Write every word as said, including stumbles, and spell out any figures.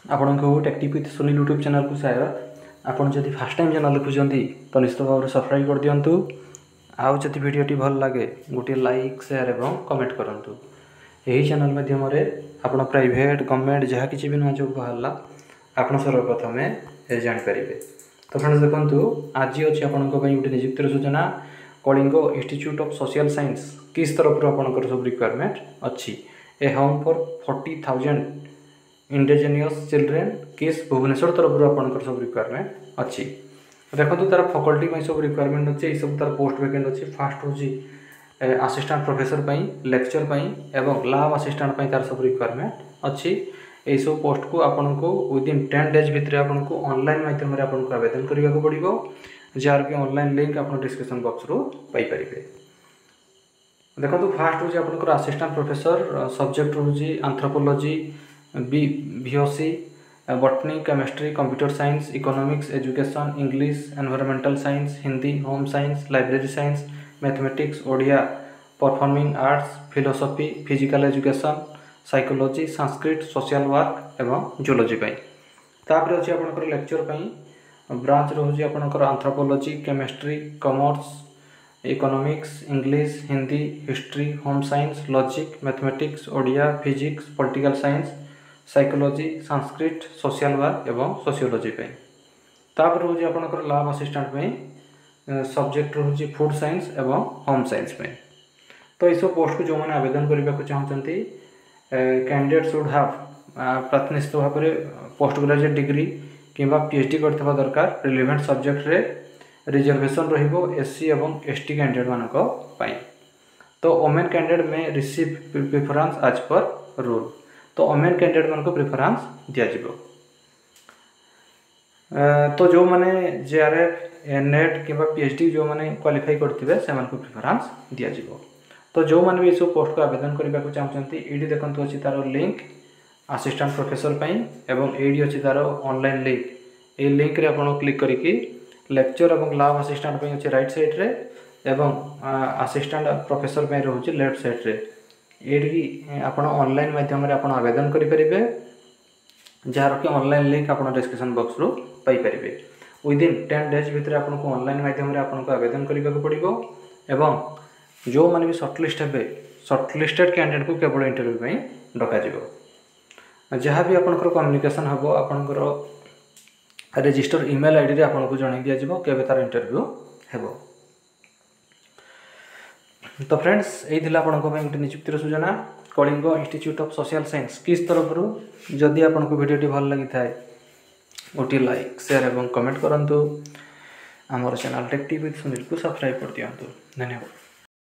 आपण को tactic with Sunil YouTube channel को स्वागत। आपण जदि फर्स्ट टाइम चैनल देखुंती तो निश्चित भाव में सब्सक्राइब कर दिंतु। आउ जदि वीडियोटी भल लगे गोटे लाइक शेयर एवं कमेंट करूँ। यही चैनल माध्यम आपण प्राइवेट गवर्नमेंट जहाँ किसी भी नुआ जॉब बाहर आप सर्वप्रथम जापर। तो फ्रेंड्स देखो आज अच्छी आपण गोटे निजुक्तिर सूचना Kalinga institute of social science किस तरफ आपंकर सब रिक्वायरमेंट अच्छी a home for forty thousand indigenous children किस भुवनेश्वर तरफ आपंकर सब रिक्वायरमेंट अच्छी। देखो तार फैकल्टी में सब रिक्वायरमेंट अच्छे ये सब तार पोस्ट वैकेंट अच्छी। फास्ट हूँ असिस्टेंट प्रोफेसर लेक्चर एवं लैब असिस्टेंट तार सब रिक्वायरमेंट अच्छी। यही सब पोस्ट को आपन को विदिन टेन डेज भितर आपन को ऑनलाइन माध्यम आपन को आवेदन करने को पड़ो, जार कि ऑनलाइन लिंक आप डिस्क्रिप्शन बॉक्स रू पाइपर। देखो फास्ट हूँ आपंकर असिस्टेंट प्रोफेसर सब्जेक्ट हूँ एंथ्रोपोलॉजी बी भीओसी botany chemistry computer science economics education English environmental science Hindi home science library science mathematics Odia performing arts philosophy physical education psychology Sanskrit social work एवं जूलॉजी तापर अच्छी आपंकर लेक्चर ब्रांच रोचे आपंकर anthropology chemistry commerce economics English Hindi history home science logic mathematics Odia physics political science psychology Sanskrit social work एवं sociology तापर रोचे आपंकर लैब असिस्टेंट सब्जेक्ट रोचे फूड साइंस एवं होम साइंस। तो ये सब पोस्ट को जो मैंने आवेदन करने को चाहते कैंडिडेट शुड हाव प्राथमिक भाव में पोस्ट ग्रेजुएट डिग्री किंवा पीएचडी करथिबा दरकार। रिलेवेंट सब्जेक्ट रे रिजर्वेशन रहिबो एससी एवं एसटी कैंडिडेट मानक पाई। तो ओमेन कैंडिडेट में रिसीव प्रेफरेंस आज पर रूल। तो ओमेन कैंडिडेट मानक प्रेफरेंस दिया जिवो। तो जो माने जेआरएफ नेट किंवा पीएचडी जो माने क्वालिफाई करथिबे से मानक प्रेफरेंस दिया जिवो। तो जो माने भी सब पोस्ट को आवेदन करने को चाहते ये देखते अच्छी तार लिंक असिस्टेंट प्रोफेसर एवं ये अच्छी तार ऑनलाइन लिंक ये लिंक रे आपन क्लिक करके लेक्चर एवं लैब असिस्टेंट अच्छे राइट साइड रे एवं असिस्टेंट प्रोफेसर रोचे लेफ्ट साइड रे ये आप ऑनलाइन माध्यम आप आवेदन करेंगे, जार कि ऑनलाइन लिंक आप डिस्क्रिप्शन बॉक्स रू पाइपर। विदिन टेन डेज भितर आपको ऑनलाइन माध्यम आपको आवेदन करने को पड़ो एवं जो मैंने भी सर्टलिस्ट हे सर्टलिस्टेड कैंडिडेट को केवल इंटरव्यू डक जहाँ भी आपंकर कम्युनिकेशन हम आपंकर रजिस्टर ईमेल आईडी रे आपको जन दि जाव के तार इंटरव्यू हेबो। तो फ्रेंड्स यही गोटे निजुक्तिर सूचना Kalinga institute of social science किस तरफ जदि आपको वीडियोटी भल लगी थाए गोटे लाइक शेयर एवं कमेंट करूँ। आमर चैनल टेक्टिक विथ सुनील को सब्सक्राइब कर दिंतु। धन्यवाद।